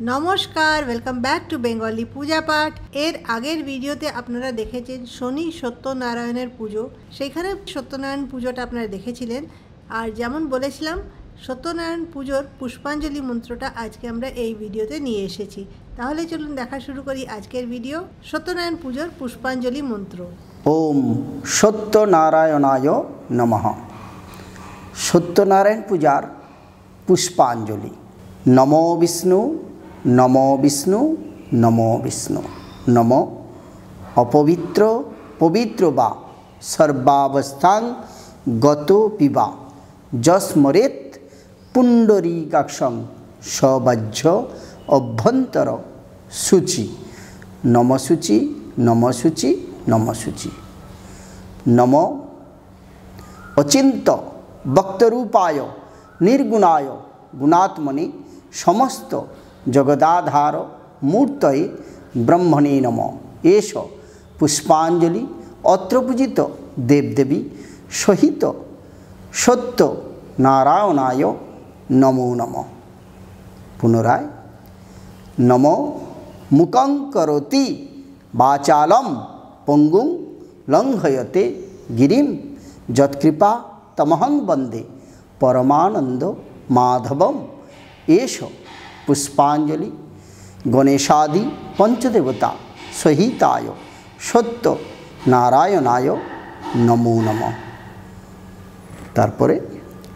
নমস্কার, welcome back to Bengali পূজা পাঠ। এর আগের ভিডিওতে আপনারা দেখেছেন শনি সত্যনারায়ণের পুজো। সেখানে সত্যনারায়ণ পুজোটা আপনারা দেখেছিলেন। আর যেমন বলেছিলাম, সত্যনারায়ণ পুজোর পুষ্পাঞ্জলি মন্ত্রটা আজকে আমরা এই ভিডিওতে নিয়ে এসেছি। তাহলে চলুন দেখা শুরু করি আজকের ভিডিও, সত্যনারায়ণ পুজোর পুষ্পাঞ্জলি মন্ত্র। ওম সত্যনারায়ণায় নমঃ। সত্যনারায়ণ পূজার পুষ্পাঞ্জলি। নমো বিষ্ণু, নমো বিষ্ণু, নমো বিষ্ণু। নম অপবিত্র পবিত্র বা সর্বাবস্থাং গত পিবা যস্মরেত পুণ্ডরীকাক্ষং সবাহ্য অভ্যন্তর শুচি। নমশুচি, নমশুচি, নমশুচি। নম অচিন্ত ভক্তরূপায় নির্গুণায় গুণাত্মনি সমস্ত জগদাধার মূর্তয়ে ব্রহ্মণে নম। এষ পুষ্পাঞ্জলি অত্র পূজিত দেবদেবী সহিত সত্য নারায়ণায় নমো নমঃ। পুনরায় নম মুখং করোতি বাচালম পঙ্গুং লঙ্ঘয়তে গিরিম যৎকৃপা তমহং বন্দে পরমানন্দ মাধবম। এষ পুষ্পাঞ্জলি গণেশাদি পঞ্চদেবতা সহিতায় সত্য নারায়ণায় নমো নমঃ। তারপরে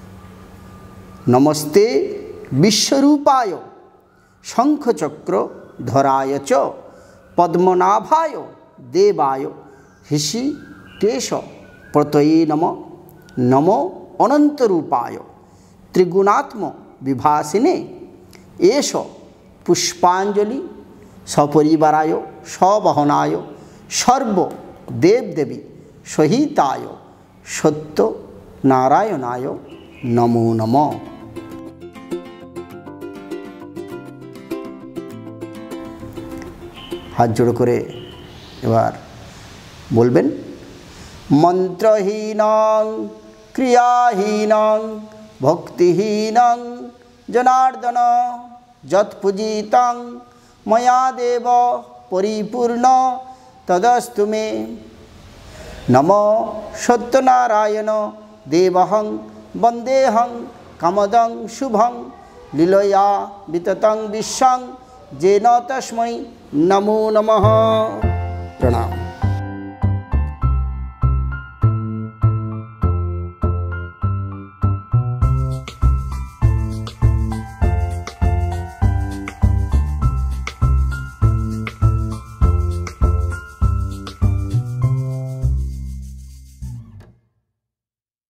নমস্তে বিশ্বরূপায় শঙ্খচক্র ধরায় চ পদ্মনাভায় দেবায় হৃষিকেশ প্রতয়ে নম। নমো অনন্তরূপায় ত্রিগুণাত্ম বিভাসিনে। এষ পুষ্পাঞ্জলি সপরিবারায় সবহনায় সর্ব দেবদেবী সহিতায় সত্য নারায়ণায় নমো নমঃ। হাত জোড়ো করে এবার বলবেন, মন্ত্রহীনং ক্রিয়াহীনং ভক্তিহীনং জনার্দন যৎপূজিতং ময়া দেব পরিপূর্ণ তদস্তু মে। নম সত্যনারায়ণ দেবহং বন্দেহং কামদং শুভং লীলয়া বিততং বিশ্বং যেন তস্मै নমো নমঃ।